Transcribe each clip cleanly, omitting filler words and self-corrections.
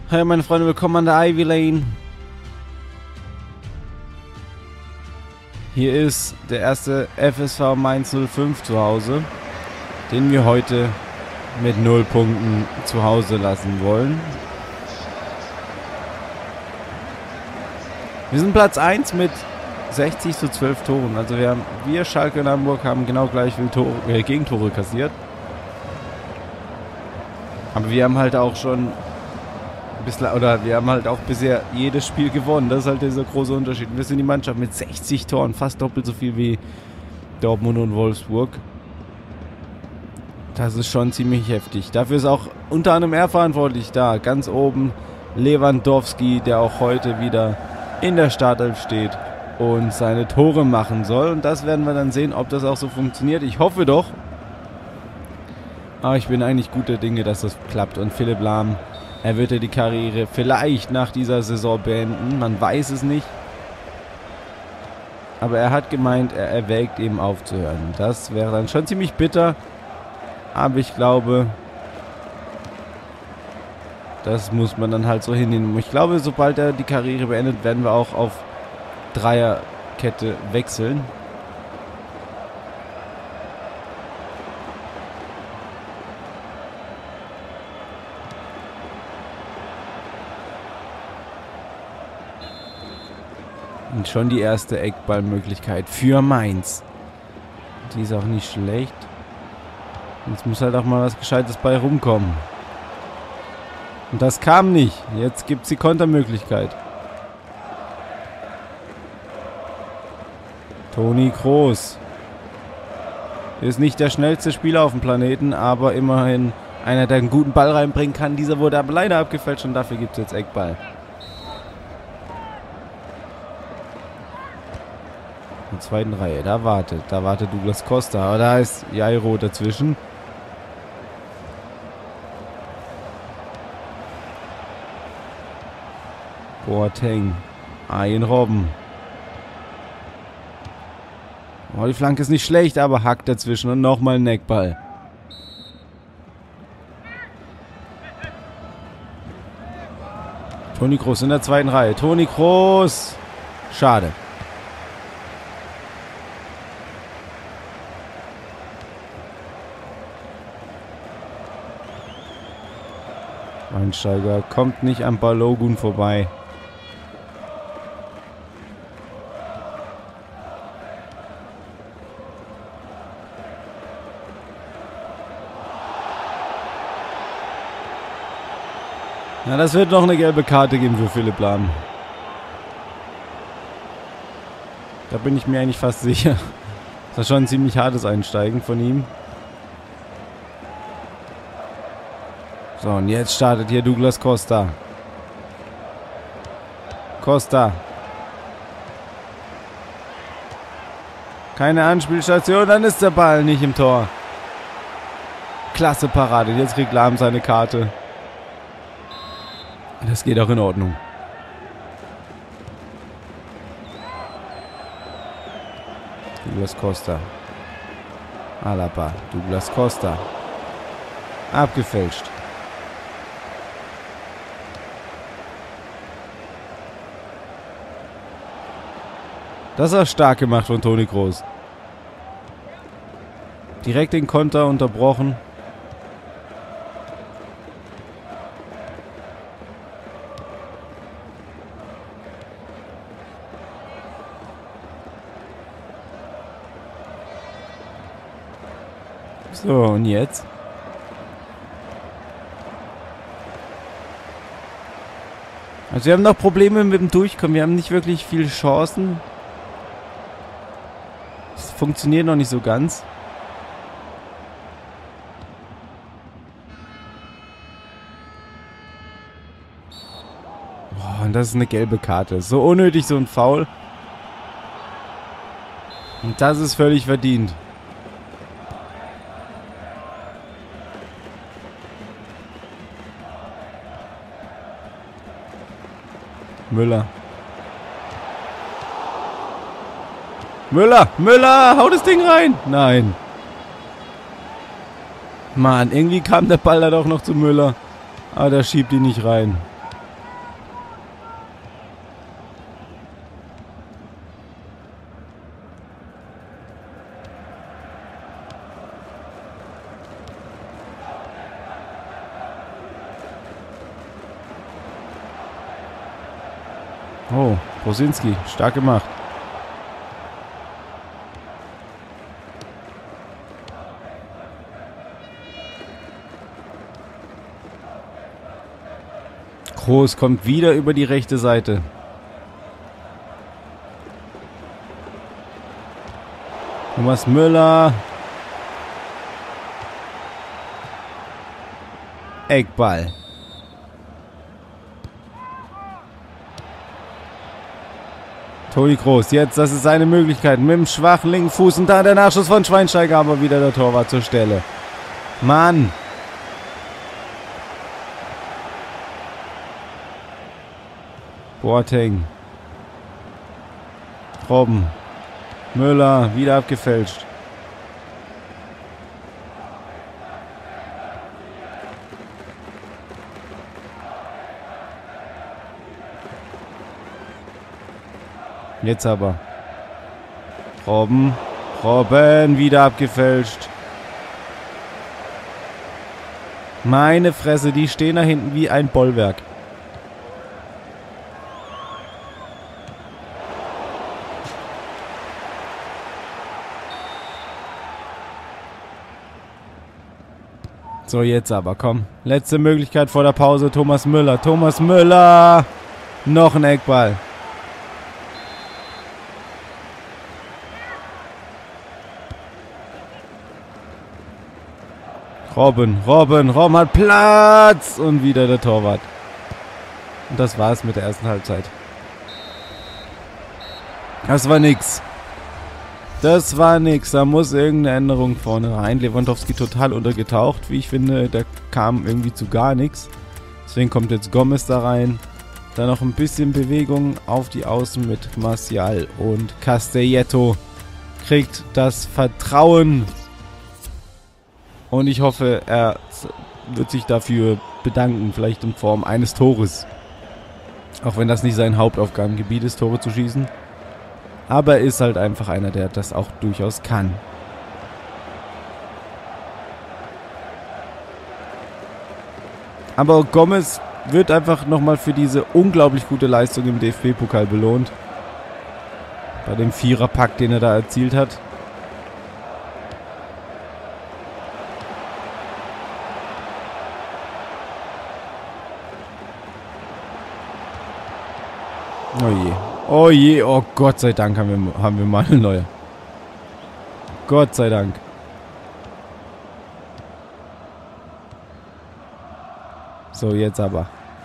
Hi meine Freunde, willkommen an der Ivy Lane. Hier ist der erste FSV Mainz 05 zu Hause, den wir heute mit 0 Punkten zu Hause lassen wollen. Wir sind Platz 1 mit 60 zu 12 Toren. Also wir Schalke und Hamburg haben genau gleich viel Gegentore kassiert. Aber wir haben halt auch schon wir haben halt auch bisher jedes Spiel gewonnen. Das ist halt dieser große Unterschied. Wir sind die Mannschaft mit 60 Toren, fast doppelt so viel wie Dortmund und Wolfsburg. Das ist schon ziemlich heftig. Dafür ist auch unter anderem er verantwortlich da. Ganz oben Lewandowski, der auch heute wieder in der Startelf steht und seine Tore machen soll. Und das werden wir dann sehen, ob das auch so funktioniert. Ich hoffe doch. Aber ich bin eigentlich guter Dinge, dass das klappt. Und Philipp Lahm, er wird ja die Karriere vielleicht nach dieser Saison beenden. Man weiß es nicht. Aber er hat gemeint, er erwägt eben aufzuhören. Das wäre dann schon ziemlich bitter. Aber ich glaube, das muss man dann halt so hinnehmen. Ich glaube, sobald er die Karriere beendet, werden wir auch auf Dreierkette wechseln. Und schon die erste Eckballmöglichkeit für Mainz. Die ist auch nicht schlecht. Jetzt muss halt auch mal was Gescheites bei rumkommen. Und das kam nicht. Jetzt gibt es die Kontermöglichkeit. Toni Kroos. Ist nicht der schnellste Spieler auf dem Planeten, aber immerhin einer, der einen guten Ball reinbringen kann. Dieser wurde aber leider abgefälscht und dafür gibt es jetzt Eckball. In der zweiten Reihe, da wartet Douglas Costa, aber da ist Jairo dazwischen. Boateng, Arjen Robben. Oh, die Flanke ist nicht schlecht, aber hackt dazwischen und nochmal ein Eckball. Toni Kroos in der zweiten Reihe. Toni Kroos. Schade. Schweinsteiger kommt nicht am Balogun vorbei. Na, das wird noch eine gelbe Karte geben für Philipp Lahm. Da bin ich mir eigentlich fast sicher. Das ist schon ein ziemlich hartes Einsteigen von ihm. So, und jetzt startet hier Douglas Costa. Costa. Keine Anspielstation, dann ist der Ball nicht im Tor. Klasse Parade, jetzt kriegt Lahm seine Karte. Das geht auch in Ordnung. Douglas Costa. Alaba, Douglas Costa. Abgefälscht. Das ist stark gemacht von Toni Kroos. Direkt den Konter unterbrochen. So, und jetzt? Also wir haben noch Probleme mit dem Durchkommen. Wir haben nicht wirklich viele Chancen. Das funktioniert noch nicht so ganz. Boah, und das ist eine gelbe Karte. So unnötig, so ein Foul. Und das ist völlig verdient. Müller. Müller, hau das Ding rein. Nein. Mann, irgendwie kam der Ball da doch noch zu Müller. Aber der schiebt ihn nicht rein. Oh, Brosinski, stark gemacht. Groß kommt wieder über die rechte Seite. Thomas Müller. Eckball. Toni Kroos, jetzt, das ist seine Möglichkeit. Mit dem schwachen linken Fuß und da der Nachschuss von Schweinsteiger, aber wieder der Torwart zur Stelle. Mann. Boateng. Robben. Müller, wieder abgefälscht. Jetzt aber. Robben. Robben, wieder abgefälscht. Meine Fresse, die stehen da hinten wie ein Bollwerk. So, jetzt aber, komm. Letzte Möglichkeit vor der Pause. Thomas Müller. Thomas Müller. Noch ein Eckball. Robben hat Platz. Und wieder der Torwart. Und das war's mit der ersten Halbzeit. Das war nix. Das war nix. Da muss irgendeine Änderung vorne rein. Lewandowski total untergetaucht, wie ich finde. Da kam irgendwie zu gar nichts. Deswegen kommt jetzt Gomez da rein. Dann noch ein bisschen Bewegung auf die Außen mit Martial. Und Castelletto kriegt das Vertrauen. Und ich hoffe, er wird sich dafür bedanken. Vielleicht in Form eines Tores. Auch wenn das nicht sein Hauptaufgabengebiet ist, Tore zu schießen. Aber er ist halt einfach einer, der das auch durchaus kann. Aber Gomez wird einfach nochmal für diese unglaublich gute Leistung im DFB-Pokal belohnt. Bei dem Viererpack, den er da erzielt hat. Oh je. Oh je, oh Gott sei Dank haben wir mal eine neue. Gott sei Dank. So, jetzt aber.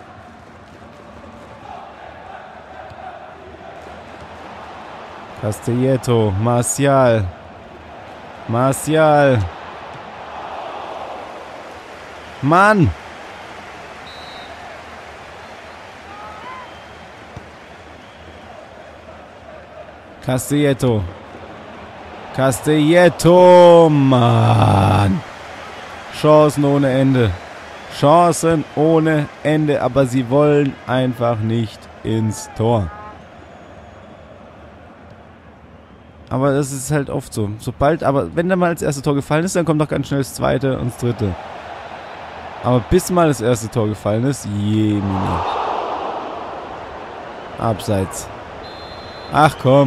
Castelletto, Martial. Martial. Mann! Castelletto. Castelletto, Mann. Chancen ohne Ende. Chancen ohne Ende, aber sie wollen einfach nicht ins Tor. Aber das ist halt oft so. Aber wenn da mal das erste Tor gefallen ist, dann kommt doch ganz schnell das zweite und das dritte. Aber bis mal das erste Tor gefallen ist, jemine. Abseits. Ach komm.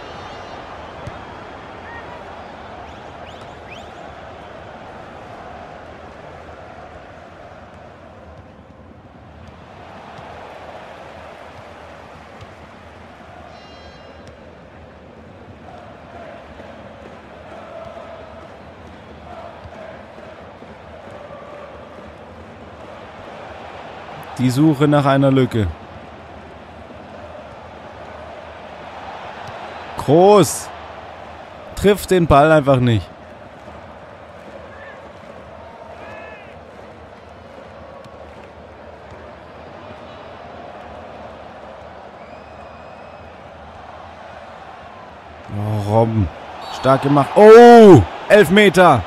Die Suche nach einer Lücke. Groß. Trifft den Ball einfach nicht. Oh, Robben. Stark gemacht. Oh! 11 Meter.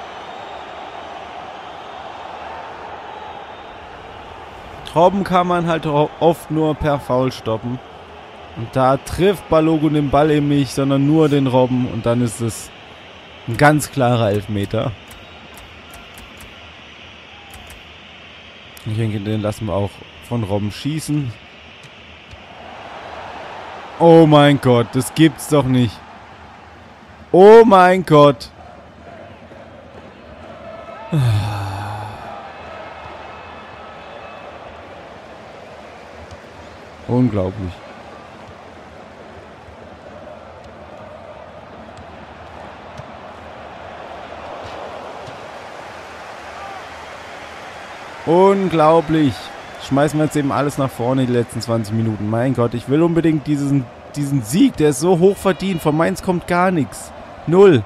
Robben kann man halt oft nur per Foul stoppen. Und da trifft Balogun den Ball eben nicht, sondern nur den Robben. Und dann ist es ein ganz klarer Elfmeter. Ich denke, den lassen wir auch von Robben schießen. Oh mein Gott, das gibt's doch nicht. Oh mein Gott. Unglaublich. Unglaublich. Schmeißen wir jetzt eben alles nach vorne die letzten 20 Minuten. Mein Gott, ich will unbedingt diesen Sieg. Der ist so hoch verdient. Von Mainz kommt gar nichts. Null.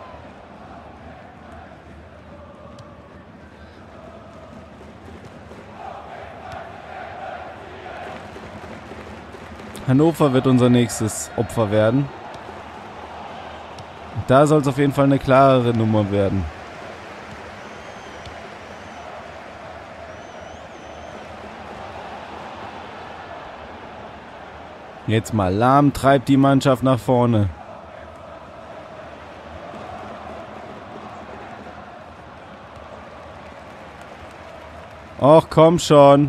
Hannover wird unser nächstes Opfer werden. Da soll es auf jeden Fall eine klarere Nummer werden. Jetzt mal Lahm treibt die Mannschaft nach vorne. Och, komm schon.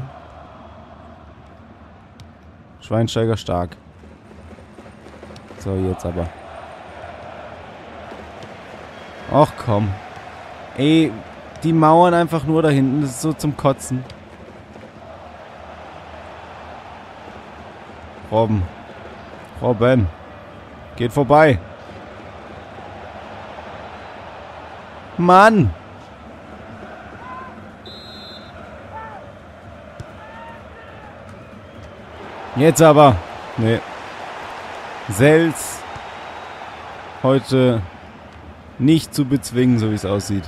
Schweinsteiger stark. So, jetzt aber. Och, komm. Ey, die mauern einfach nur da hinten. Das ist so zum Kotzen. Robben. Geht vorbei. Mann! Jetzt aber. Nee. Sels. Heute nicht zu bezwingen, so wie es aussieht.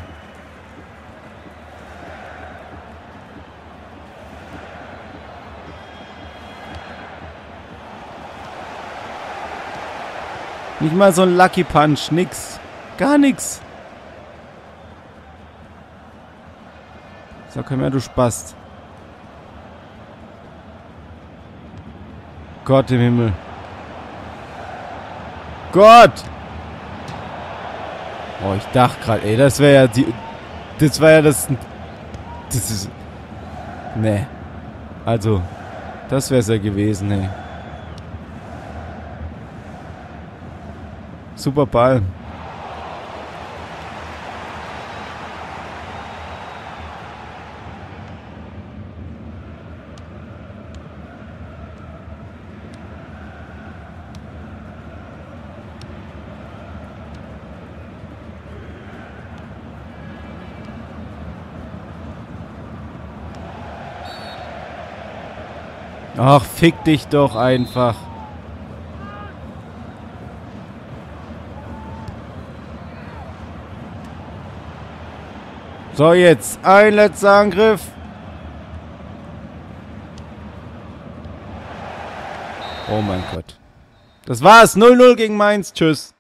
Nicht mal so ein Lucky Punch, nix. Gar nix. Sag mal, du Spast. Gott im Himmel. Gott! Oh, ich dachte gerade, ey, das wäre ja die... Das war ja das... Das ist... Nee. Also, das wäre es ja gewesen, ey. Super Ball. Ach, fick dich doch einfach. So, jetzt ein letzter Angriff. Oh mein Gott. Das war's. 0-0 gegen Mainz. Tschüss.